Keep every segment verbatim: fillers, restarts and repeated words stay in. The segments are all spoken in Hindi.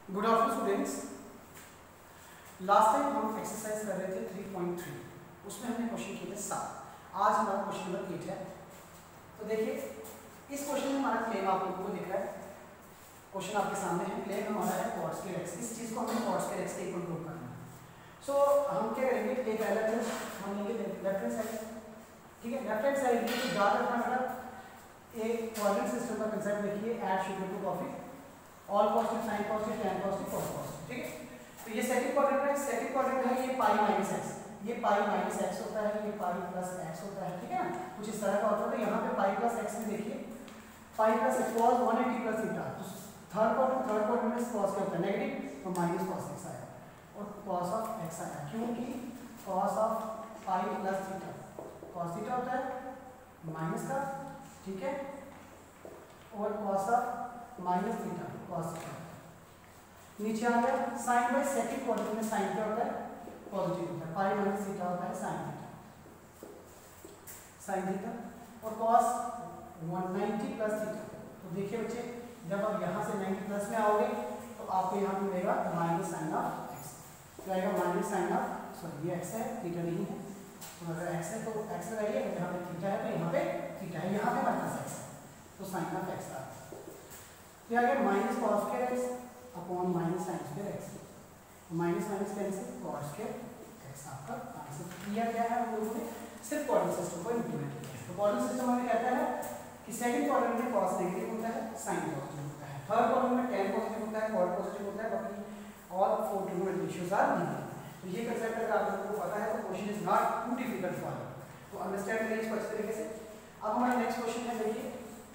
Good afternoon students. Last time हम एक्सरसाइज कर रहे थे थ्री पॉइंट थ्री, उसमें हमने क्वेश्चन किए थे सात। आज हमारा क्वेश्चन नंबर एट है। तो देखिए इस क्वेश्चन में हमारा क्लेम आप लोगों को दिख रहा है। क्वेश्चन आपके सामने है, क्लेम हमारा है कॉट स्क्वायर एक्स। इस चीज को हमें कॉट स्क्वायर एक्स के इक्वल प्रूव करना है। सो so, हम क्या करेंगे, एक अलग है हम लेंगे लेफ्ट हैंड साइड। ठीक है, लेफ्ट हैंड साइड में याद रखना मतलब एक कोऑर्डिनेट सिस्टम का कंसेप्ट देखिए, add sugar to coffee, all positive, sine positive, tan positive, cos positive. ठीक है, तो ये सेकंड क्वाड्रेंट है। सेकंड क्वाड्रेंट है ये पाई माइनस एक्स, ये पाई माइनस एक्स होता है, ये पाई प्लस एक्स होता है। ठीक है ना, कुछ इस तरह का होता है। तो यहाँ पे पाई प्लस एक्स में देखिए pi plus x cos one eighty plus theta. तो थर्ड क्वाड्रेंट थर्ड क्वाड्रेंट में cos क्या होता है, नेगेटिव, तो माइनस cos एक्स आया और cos ऑफ एक्स आया, क्योंकि cos of pi plus theta cos theta होता है माइनस का। ठीक है, और cos of minus theta cos theta. नीचे आ गया साइन बाय सेकंड क्वाड्रेंट में साइन क्या होता है, पॉजिटिव होता है, पाई माइनस थीटा होता है साइन थीटा, साइन थीटा। और cos one ninety plus theta. तो देखिए बच्चे, जब आप यहाँ से नाइंटी प्लस में आओगे तो आपको यहाँ पे मिलेगा माइनस साइन ऑफ एक्स। क्या आएगा, माइनस साइन ऑफ, सॉरी ये एक्स है, थीटा नहीं है। तो अगर एक्स है तो एक्स लगाइए, अगर यहाँ पे थीटा है तो यहाँ पे थीटा है, यहाँ पे माइनस एक्स है, तो साइन ऑफ एक्स आ गया। तो आ गया minus cos square x upon minus sine square x, minus minus cancel, cos square x आपका आंसर। किया गया है हम लोगों ने सिर्फ कोऑर्डिनेट सिस्टम को इंप्लीमेंट किया है। तो कोऑर्डिनेट सिस्टम हमें कहता है कि सेकंड क्वाड्रेंट में cos नेगेटिव होता है, sin पॉजिटिव होता है, थर्ड क्वाड्रेंट में tan पॉजिटिव होता है, cot पॉजिटिव होता है, बाकी all four trigonometric ratios are given. तो ये कंसेप्ट अगर आप लोगों को पता है तो question is not too difficult for you, तो अंडरस्टैंड करिए इसको अच्छे तरीके से। अब हमारा नेक्स्ट क्वेश्चन है, देखिए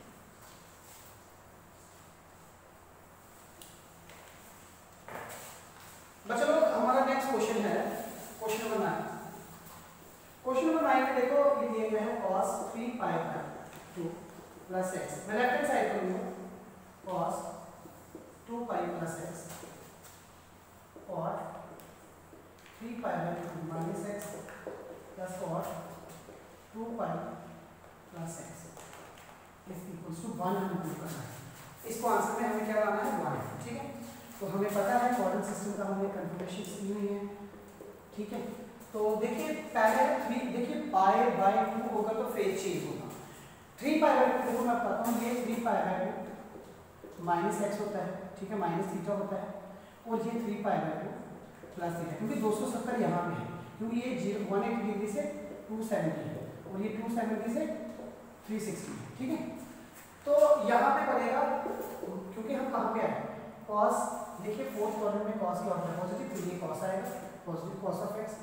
बच्चों लोग हमारा नेक्स्ट क्वेश्चन है question number nine. Question number nine में देखो ये दिए हुए हैं cos three pi by two plus x. मैं लेफ्ट हैंड साइड करूंगा, cos two pi plus x cot three pi by two minus x plus cot two pi plus x is equals to one. हमें प्रूव करना है। इसको आंसर में हमें क्या लाना है, वन। ठीक है, तो हमें पता है कोऑर्डिनेट सिस्टम का हमने कन्फर्मेशन दी हुई है। ठीक है, तो देखिए पहले थ्री, देखिए पाई बाय टू होगा तो फेज चेंज होगा। थ्री पाई बाय टू देखो मैं बताता हूँ, ये three pi by two minus x होता है, ठीक है, माइनस थीटा होता है, और ये three pi by two plus theta, क्योंकि दो सौ सत्तर यहाँ पे है, क्योंकि ये जीरो वन एटी डिग्री से टू सेवेंटी है और ये टू सेवेंटी से थ्री सिक्सटी है। ठीक है, तो यहाँ पे बनेगा, क्योंकि हम कहाँ पे आए, cos, देखिए फोर्थ क्वाड्रेंट में cos क्या होता है, पॉजिटिव, तो ये cos आएगा, पॉजिटिव cos ऑफ x।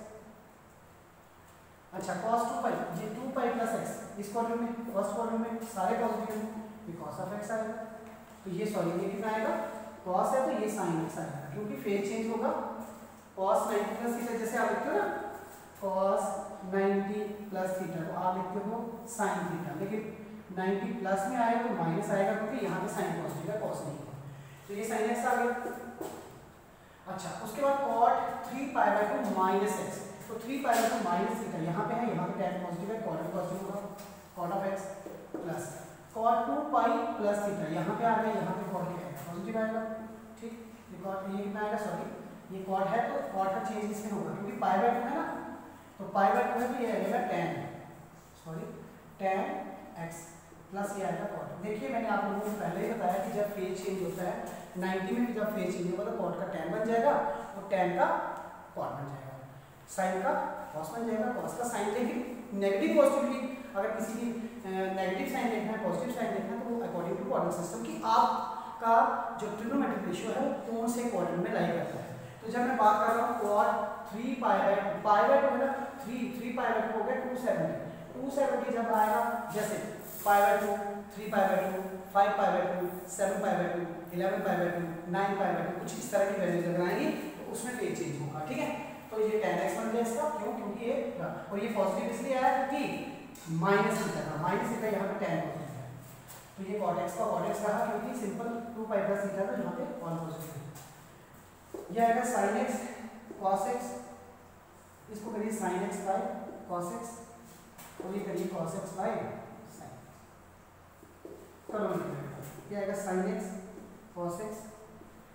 अच्छा cos टू पाई, ये टू पाई प्लस x, इस क्वाड्रेंट में फर्स्ट क्वाड्रेंट में सारे पॉजिटिव हैं, ये cos ऑफ x आएगा। तो ये सॉरी ये कितना आएगा, cos है तो ये sin x आएगा, क्योंकि फेज चेंज होगा। cos नाइंटी प्लस थीटा जैसे आप लिखते हो ना, cos नाइंटी प्लस थीटा, तो आप लिखते हो sin थीटा, लेकिन नाइंटी प्लस में आएगा तो माइनस आएगा, क्योंकि यहाँ पे sin पॉजिटिव है, cos नहीं है, तो ये sin x आ गया। अच्छा उसके बाद cot three pi by two minus x, तो three pi by two minus theta यहाँ पे है, यहाँ पे tan पॉजिटिव है, cot पॉजिटिव होगा, cot of x plus cot two pi plus theta यहाँ पे आ गया, यहाँ पे cot क्या है, पॉजिटिव आएगा। ठीक, ये cot ये कितना आएगा, सॉरी ये cot है तो cot का चेंज इसमें होगा, क्योंकि पाई बाय टू है ना, तो पाई बाय टू है तो ये आएगा tan, sorry tan x plus ये आएगा cot। देखिए मैंने आप लोगों को पहले ही बताया कि जब फेज चेंज होता है नाइंटी में, जब फेज चेंज होगा तो cot का tan बन जाएगा और tan का cot बन जाएगा, sin का cos बन जाएगा, cos का sin। लेकिन नेगेटिव पॉजिटिव, अगर किसी की नेगेटिव साइन देखना है, पॉजिटिव साइन देखना है, तो वो अकॉर्डिंग टू कोऑर्डिनेट सिस्टम की आपका जो ट्रिग्नोमेट्रिक रेशियो है वो कौन से कोऑर्डिनेट में लाई करता है। तो जब मैं बात कर रहा हूँ cot three pi by pi by two है ना, three three pi by two हो गया टू सेवेंटी, टू सेवेंटी जब आएगा, जैसे pi by two, three pi by two, five pi by two, seven pi by two, eleven pi by two, nine pi by two, कुछ इस तरह की वैल्यूज अगर आएंगी तो उसमें फेज चेंज होगा। ठीक है, तो ये tan x बन गया इसका, क्यों, क्योंकि ये और ये पॉजिटिव इसलिए आया क्योंकि माइनस थीटा था, माइनस थीटा यहाँ पे tan पॉजिटिव है, तो ये cot x का cot x रहा, क्योंकि simple two pi plus theta था, यहाँ पे ऑल पॉजिटिव है। ये आएगा sin x cos x, इसको करिए sin x by cos x, और ये करिए cos x by sin x। करो ये आएगा sin x cos x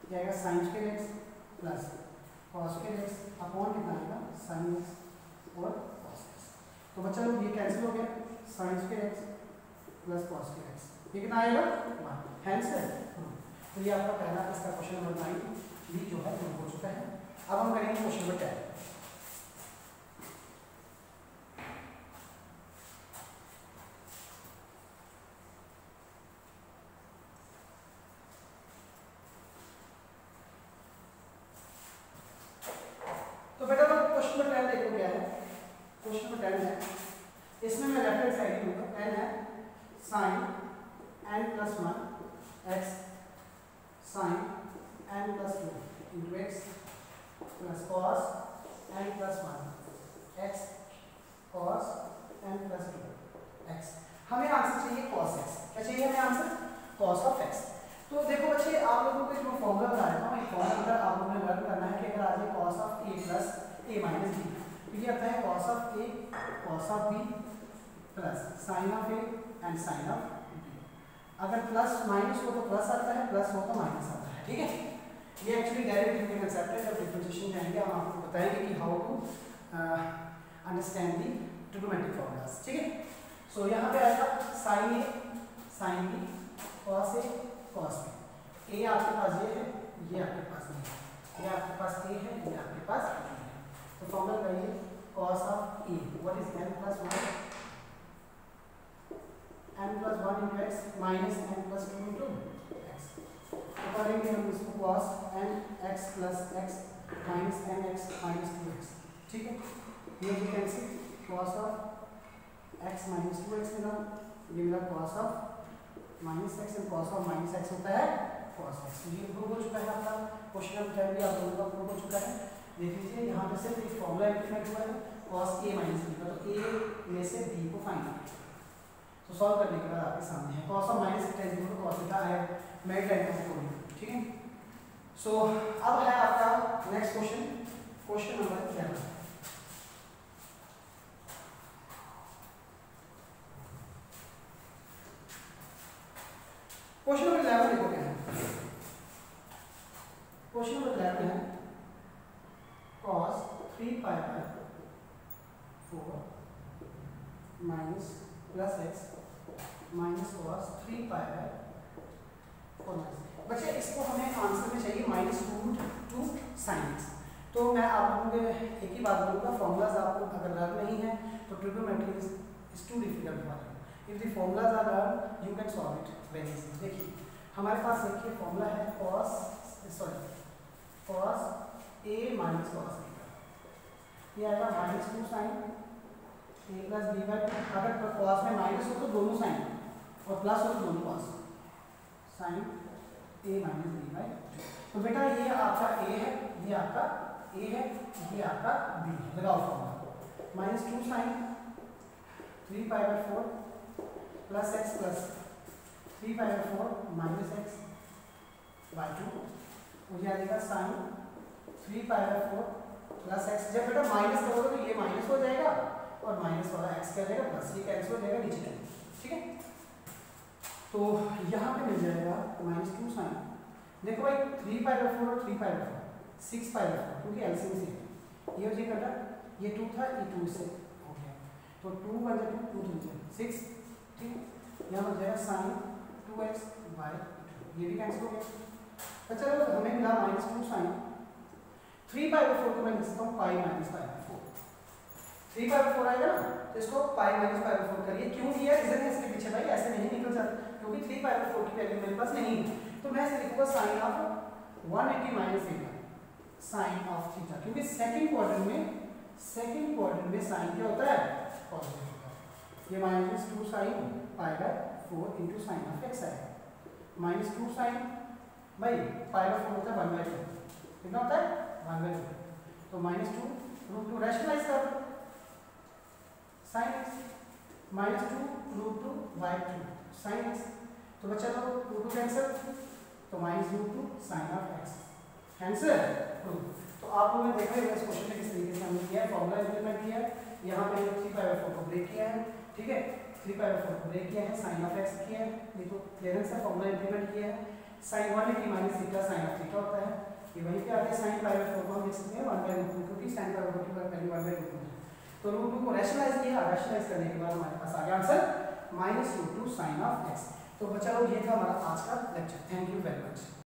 ये आएगा sine square x plus cos square x upon कितना आएगा साइन एक्स और कॉस एक्स। तो बच्चा लोग ये कैंसिल हो गया, sine square x plus cos square x, ये कितना आएगा वन। हैंस है। तो ये आपका पहला इसका क्वेश्चन नंबर नाइन भी जो है प्रूव हो चुका है। अब हम करेंगे क्वेश्चन नंबर टेन। तो बेटा लोग क्वेश्चन नंबर टेन देखो क्या है। क्वेश्चन नंबर टेन है, इसमें मैं लेफ्ट हैंड साइड लूंगा, टेन है sine n plus one x sine n plus two into x plus cos n plus one x cos n plus two x. हमें आंसर चाहिए कॉस एक्स। क्या चाहिए हमें आंसर? Cos of x. तो देखो बच्चे, आप लोगों को जो फॉर्मूला बताया था, एक फॉर्मूला आप लोगों ने लर्न करना है कि अगर आ जाए cos of a plus a minus b, तो ये आता है cos of a cos of b plus sine of a and sine of b. अगर प्लस माइनस हो तो प्लस आता है, प्लस हो तो माइनस आता है। ठीक है, ये एक्चुअली डायरेक्ट कंसेप्ट है। जब डिफरेंशिएशन जाएंगे हम आपको बताएंगे कि how to understand the trigonometric formulas. ठीक है, सो यहाँ पे आएगा sine a sine b cos a cos b. ए आपके पास ये है, ये आपके पास नहीं है, ये आपके पास ए है, ये आपके पास नहीं है। तो फॉर्मूला लगाइए cos of a, what is n plus one n plus one into x minus n plus two into x. तो करेंगे हम इसको cos n x plus x minus n x minus two x. ठीक है, ये भी cancel, cos of x minus two x मिला, ये मिला cos of minus x and cos of minus x होता है cos x। ये प्रूव हो चुका है आपका क्वेश्चन नंबर टेन भी आप लोगों का प्रूव हो चुका है। देख लीजिए यहाँ पे सिर्फ एक फॉर्मूला इंप्लीमेंट हुआ है cos a माइनस b का, तो a में से b को फाइंड करें। तो सॉल्व करने के बाद आपके सामने है cos of minus tan equal to cos theta है, मैं टाइम को खोल। ठीक है, सो अब है आपका next question, question number eleven. Question number eleven देखो क्या है। क्वेश्चन नंबर इलेवन है cos three pi by four minus plus x minus cos three pi by four minus. बच्चे इसको हमें आंसर में चाहिए minus root two sine x. तो मैं आप लोगों को एक ही बात बोलूँगा, फॉर्मूलाज आपको अगर लर्न नहीं है तो trigonometry is too difficult for you. If the formulas are learn you can solve it very easy. देखिए हमारे पास देखिए फॉर्मूला है cos sorry cos a minus cos theta, ये आएगा minus two sine a plus b by two. अगर cos में माइनस हो तो दोनों साइन और प्लस हो तो दोनों cos, sine a minus b by two. तो बेटा ये आपका a है, ये आपका a है, ये आपका b है। लगाओ formula minus two sine three pi by four plus x plus three pi by four minus x by two, मुझे आ जाएगा sine three pi by four plus x. जब बेटा माइनस करोगे तो ये माइनस हो जाएगा और माइनस वाला एक्स क्या रहेगा प्लस, ये कैंसिल हो जाएगा नीचे टू। ठीक है, तो यहाँ पे मिल जाएगा माइनस टू साइन, देखो भाई थ्री पाई बाई फोर और three pi by four six pi by four, क्योंकि एलसीएम से ये हो जाएगा बेटा, ये टू था ये टू से हो गया, तो two by two two two six. ठीक है, यहाँ हो जाएगा sine two x by two, ये भी कैंसिल हो गया। तो चलो हमें मिला minus two sine three pi by four को मैं लिख सकता हूँ pi minus pi by four. Three pi by four आएगा ना, तो इसको pi minus pi by four करिए। क्यों किया रीजन है इसके पीछे भाई, ऐसे नहीं निकल सकता क्योंकि थ्री पाई बाई फोर की वैल्यू मेरे पास नहीं है। तो मैं इसे लिखूंगा sine of one eighty minus theta, sine of theta, क्योंकि सेकंड क्वाड्रेंट में सेकंड क्वाड्रेंट में साइन क्या होता है पॉजिटिव होता है। ये minus two sine pi by four into sine of x आएगा, माइनस टू साइन भाई पाई बाई फोर होता है वन बाई टू, कितना होता है वन बाई टू, तो minus two root two rationalise कर दो sine x minus two root two by two sine x. तो बच्चा लोग रूट टू कैंसिल, तो minus root two sine of x cancel. तो आप लोगों ने देखा है इस क्वेश्चन में किस तरीके से हमने किया है, फॉर्मूला इंप्लीमेंट किया है। यहाँ पे थ्री पाई बाई फोर को ब्रेक किया है। ठीक है, थ्री पाई बाई फोर को ब्रेक किया है, साइन ऑफ एक्स किया है, ये तो क्लियरेंस है, फॉर्मूला इंप्लीमेंट किया है। Sine one eighty minus theta sine of theta होता है, के साइन पाई बाई फोर को हम लिख सकते हैं वन बाई रूट टू, क्योंकि साइन पाई बाई फोर की value one by root two है। तो रूट टू को रैशनलाइज किया, रैशनलाइज करने के बाद हमारे पास आ गया answer minus root two sine of x. तो बच्चा लोग ये था हमारा आज का lecture. Thank you very much.